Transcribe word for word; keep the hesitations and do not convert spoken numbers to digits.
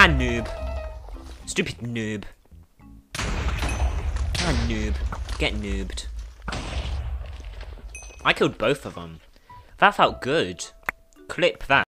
Ah, noob. Stupid noob. Ah, noob. Get noobed. I killed both of them. That felt good. Clip that.